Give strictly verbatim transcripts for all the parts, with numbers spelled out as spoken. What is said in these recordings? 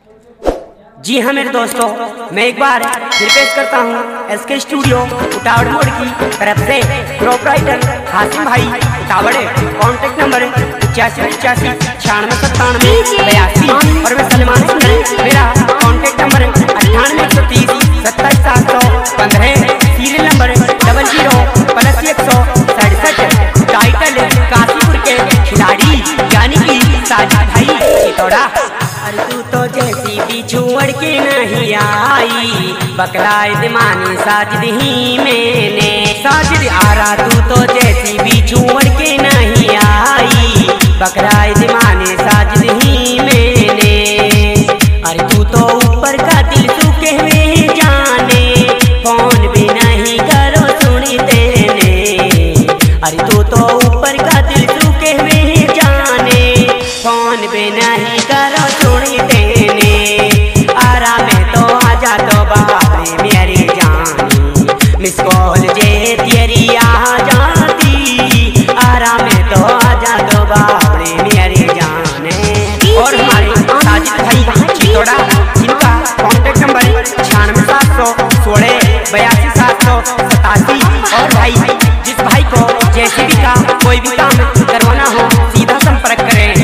जी हाँ मेरे दोस्तों, मैं एक बार फिर पेश करता हूँ एसके स्टूडियो उटावड़ मोड़ की तरफ से प्रोपराइटर हासिम भाई उटावड़े। कॉन्टेक्ट नंबर पचासी पचासी छियानवे सत्तानवे बयासी और मैं सलमान सुंदर। मेरा कॉन्टेक्ट नंबर अट्ठानवे एक सौ तीस सत्ताईस सात सौ पंद्रह। Serial number double zero plus एक सौ सड़सठ। टाइटल काशीपुर के खिलाड़ी यानी कि साजिद भाई चितौड़ा। अरे तू तो जैसी भी छुअड़ के नहीं आई, बकराए माने साजिद ही मैंने। साजिद आ रहा तू तो जैसी भी छुअड़ के नहीं आई, बकराए माने साजिद ही मैंने। अरे तू तो ऊपर का दिल सूखे हुए जाने, फोन भी नहीं करो सुनी तेने। अरे तू तो ऊपर का दिल सूखे हुए जाने, फोन भी नहीं करो सुनी तेने। आरा में तो आजा तो बाबे मेरी जानी, मिस कॉल जे तेरी आ जाती। आरा में तो आजा तो बाबे मेरी जाने। और हमारे साजिद भाई चितौड़ा, जिनका कॉन्टेक्ट नंबर छियानवे सात सौ सोलह बयासी सात सौ सतासी। और भाई जिस भाई को जैसे भी का कोई भी काम करवाना हो सीधा संपर्क करें।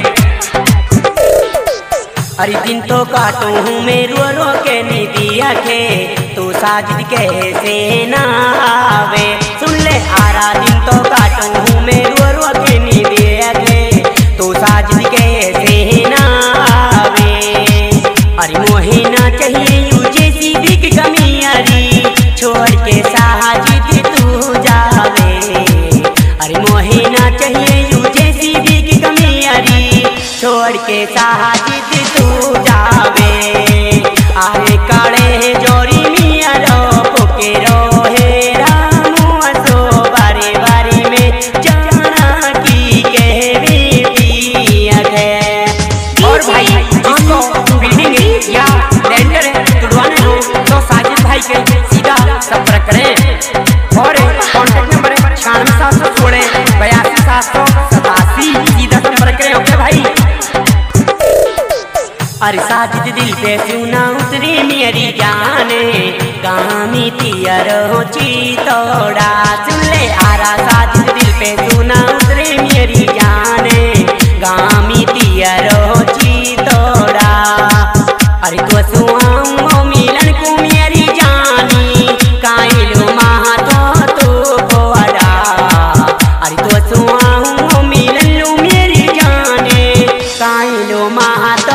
अरे दिन तो काटू हूँ मैं रो रो के नीदिया के, तू साजिद कैसे ना आवे। सुन ले आरा दिन तो काटू हूँ मैं रो रो के नीदिया के, तू साजिद कैसे ना आवे। अरे मोहे ना चाहिए यू जैसी भी कमियारी, छोड़ के साजिद तू जावे। अरे मोहे ना चाहिए यू जैसी भी कमियारी, छोड़ के साजिद तू जावे। आरे काले जोरी मिया रो पुके रो हे रामू असो बारी बारी में जाना की कहवी पिया है। और भाई जिसको बिल्डिंग या लेंटर तुड़वाने हो तो साजिद भाई के सीधा संपर्क करें। और कॉन्टेक्ट नंबर छियानवे सात सौ सोलह बयासी सात सौ सतासी सीधा संपर्क करें। ओके भाई। अरे साजिद दिल पे सुना उतरी मेरी जाने, कामी तियर हो चितौड़ा। सुन ले आरा साजिद दिल पे सुना उतरी मेरी जाने, गामी तियर हो चितौड़ा। अरे तो सुआऊं मिलन को मेरी जानी, काइलो महा तो तू कोड़ा। अरे तो सुआऊं मिलन लो मेरी जाने, काइलो महा तो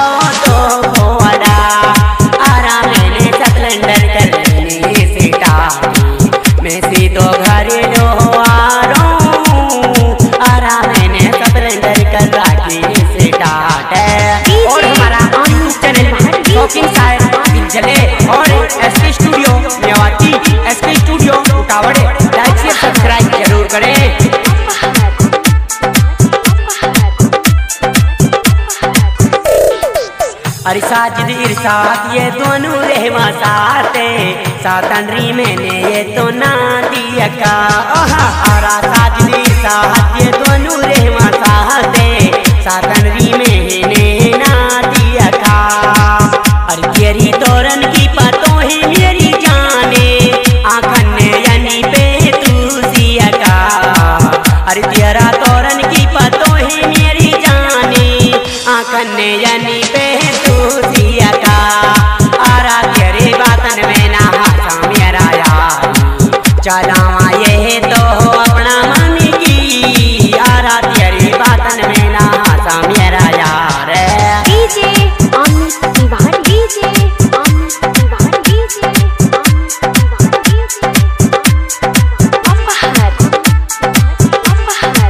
तो घर लो आ रो। आरा मैंने सतरंदर कर राखी से टाट है। और हमारा चैनल शॉकिंग शायर दिल जले और SK studio Mewati, SK studio उटावड़े। लाइक शेयर सब्सक्राइब जरूर करें। अरे साजिद इरशाद ये दोनों रहवा साथे, सातनरी मैंने ये तो ना दिया का। आरा साजिद इरशाद ये दोनों रहवा साथे, सातनरी मैंने ना दिया का। अरे तेरी तोरन की पतो है मेरी जाने, आँखन यानी पे तू सिया का। अरे तेरा तोरन की पतो है मेरी जाने, आँखन यानी पे सिया का। आरा तेरे बातन में ना हासा मेरा यार, चलावा ये तो अपना मन की। आरा तेरे बातन में ना हासा मेरा यार। DJ Amit Tiwari, DJ Amit Tiwari, DJ Amit Tiwari, अपहर अपहर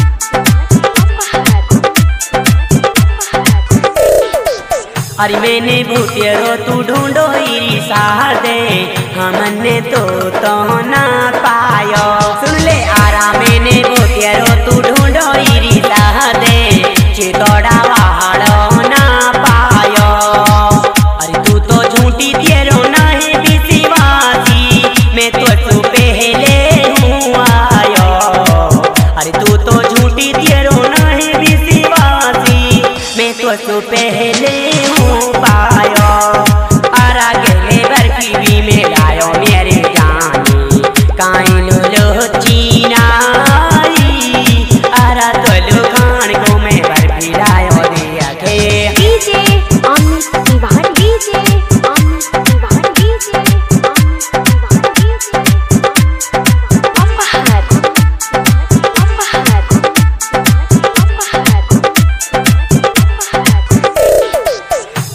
अरे मैंने भूतियरो तू ढूंढो इरी सादे, हमने तो तो ना पायो। सुन ले आरा मैंने भूतियरो तू ढूंढो इरी सादे, चितौड़ा वाड़ो ना पायो। अरे तू तो झूठी तेरो ना है विश्वासी, मैं तो तू पहले हूँ आयो। अरे तू तो झूठी तेरो ना है विश्वासी, मैं तो तू पहले पायो।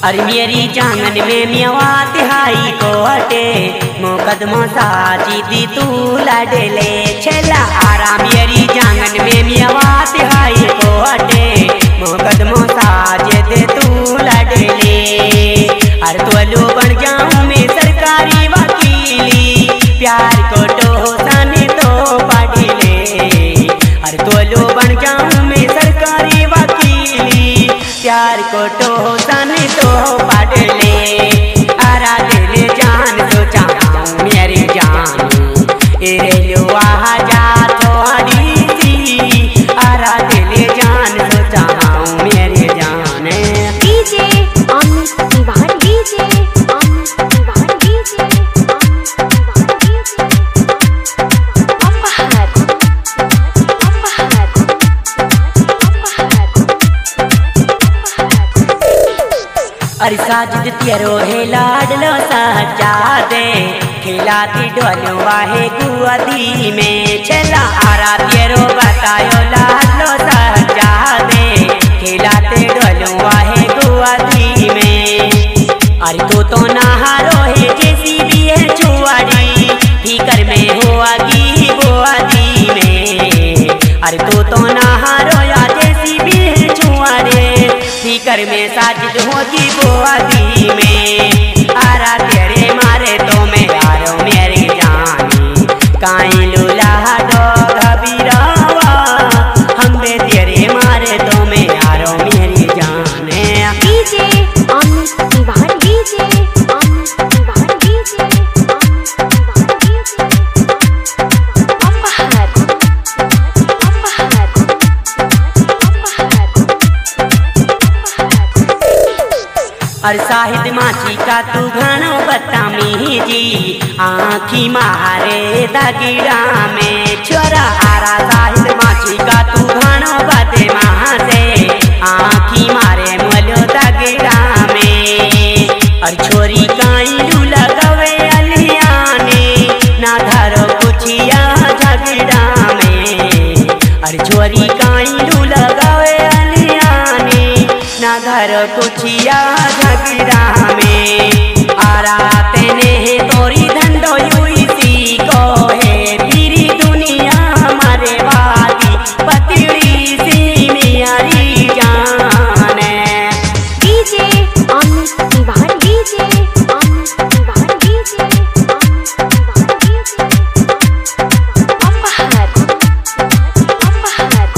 अरे मेरी जांगन में मेवा तिहाई को हटे मुकदमो साजी दी तू लडले छला आरा मेरी जांगन में मेवा तिहाई को हटे मुकदमो साजे दे तू लडले अरे तो लो बन जाऊं मैं सरकारी वकीली प्यार को टोसाने तो पढ़ले अरे तो लो बन जाऊं मैं सरकारी वकीली प्यार को टोसाने तो पढ़ले आरा दिल जान तो चाहूं मेरी जान एरे लो आ जा थोड़ी सी आरा दिल जान तो चाहूं मेरी जान DJ Amit Tiwari DJ Amit Tiwari DJ Amit Tiwari DJ अपहर अपहर अरे साजिद तेरो है लाडलो सजा दे खिलाती डोलवा है गुआदी में चला आरा तेरो बतायो लाडलो सजा दे खिलाते डोलवा है गुआदी में अरे तो तो नहारो है जैसी भी है छुआड़ी फिकर में होगी बुआदी में अरे तो तो नहारो या जैसी भी है छुआड़े फिकर में साजिद होगी बुआदी में आरा तेरे मारे तो मैं यारो मेरी जानी काई लूला डो घबीरावा हम बे तेरे मारे तो मैं यारो मेरी जाने DJ Amit Tiwari DJ Amit Tiwari DJ Amit Tiwari DJ अपहर अपहर और साहिद माची का तू घणो बतामी जी आँखी मारे दगिड़ा में छोरा आरा साहिद माची का तू घणो बते मारे आँखी मारे मोलो दगिड़ा में और छोरी काई लू लगवे अलियाने ना धरो कुछिया झगड़ा में और छोरी काई लू लगवे अलियाने ना धरो कुछिया झगड़ा में आरा तेने तोरी धंधो युई सी को है फिरी दुनिया हमारे वादी पतड़ी सी मेरी जान DJ Amit Tiwari DJ Amit Tiwari DJ Amit Tiwari DJ अपहर अपहर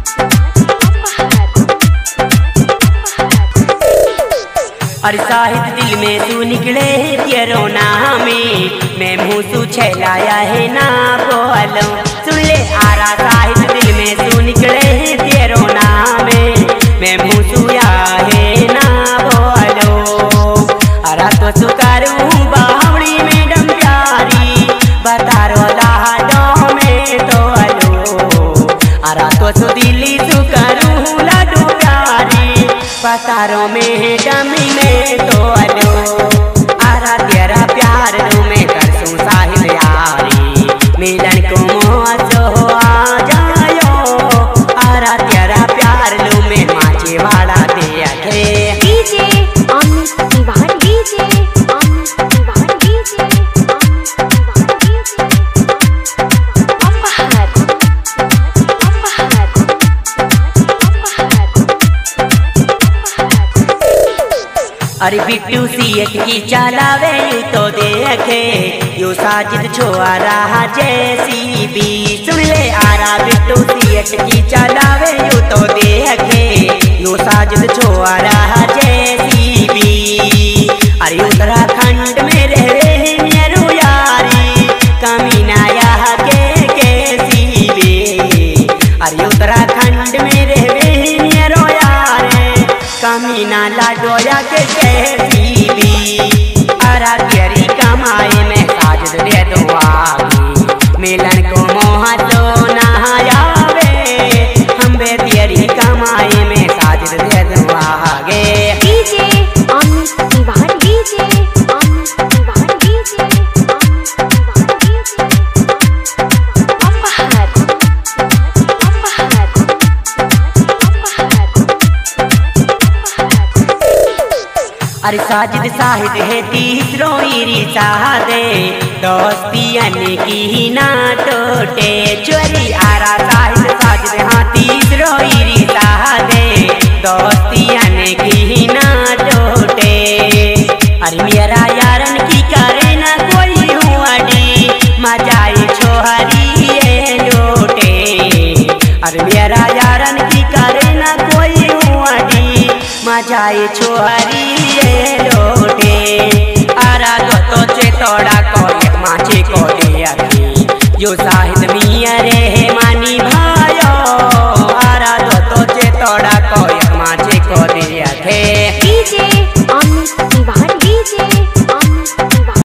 और साहिद दिल में तू निकले तेरो नाम मैं मुँह तू छलाया है ना बोलो सुन ले आरा साहिद दिल में तू निकले तेरो नाम मैं मुँह सुया है ना बोलो आरा तो सुकारूं बावड़ी मैडम प्यारी बता रो लाडो में तो अलो आरा तो सु दिल्ली सुकारूं लाडो प्यारी पतारो में डमी में तो अलो आरा तेरा प्यार रू में करसूं साहिब यारी मिलन को मोहसो आ जायो आरा तेरा प्यार लू में माचे वाला दे अखे DJ Amit Tiwari DJ Amit Tiwari DJ Amit Tiwari DJ अपहर अपहर अरे बिट्टू सीएट की चलावे यू तो देखे यू साजिद छोआ रहा जैसी भी सुन ले आरा बिट्टू सीएट की चलावे यू तो देखे यू साजिद छोआ रहा जैसी भी अरे उत्तराखंड में रहे मेरू यारी कमीना यहाँ के कैसी भी अरे उत्तराखंड में रहे मेरू यारे कमीना लाडोया के कैसी भी अरा तेरी कमाई में साजिद दे दो आगे मिलन को मोह तो नहायावे हम बे तेरी कमाई में साजिद दे दो आगे डीजे अमित तिवारी डीजे अरे साजिद साहिद है तीसरो इरिसा दे दोस्तियन की ना टूटे चोरी आरा साहिद साजिद हाँ तीसरो इरिसा दे दोस्तियन की ना टूटे। अरे मेरा यारन की करे ना कोई हुआडी मजाई छोहरी ये लूटे। अरे मेरा यारन की करे ना कोई हुआडी मजाई छोहरी ये लूटे। आरा गतो चे तोड़ा को एक माछी को दे अभी यो